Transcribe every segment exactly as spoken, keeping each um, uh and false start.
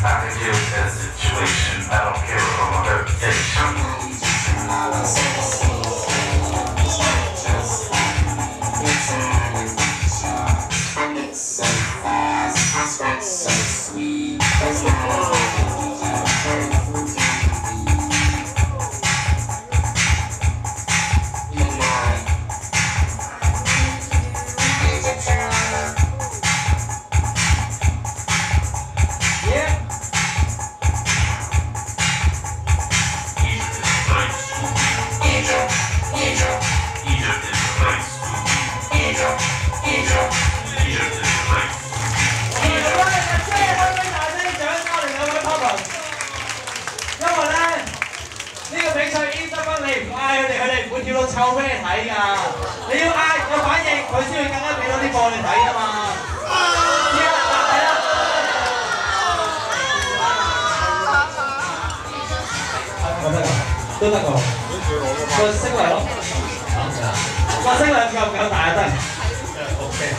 I can deal with that situation. I don't care about my reputation. 抽俾你睇㗎，你要嗌有反應，佢先會更加俾多啲貨你睇㗎嘛。知啦，係啦。我得㗎，都得㗎。個聲量咯，個聲量夠唔夠大啊？得。O K。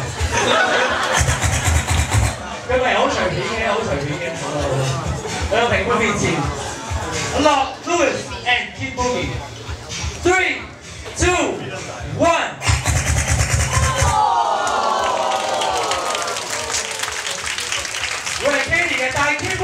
佢咪好隨便嘅，好隨便嘅。我有評判面前 ，Lock Louis and Kid Boogie。Three, two, one。我係 Kenny 嘅大 Kid。